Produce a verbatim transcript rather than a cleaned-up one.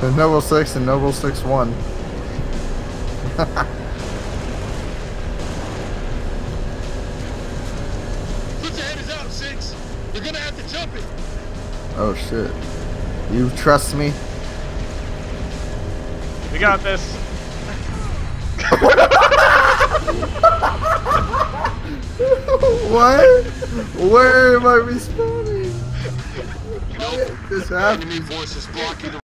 The Noble six and Noble six one. Put your headers out, six. You're gonna have to jump it. Oh shit. You trust me? We got this. What? Where am I respawning? How did this happen? Enemy forces blocking the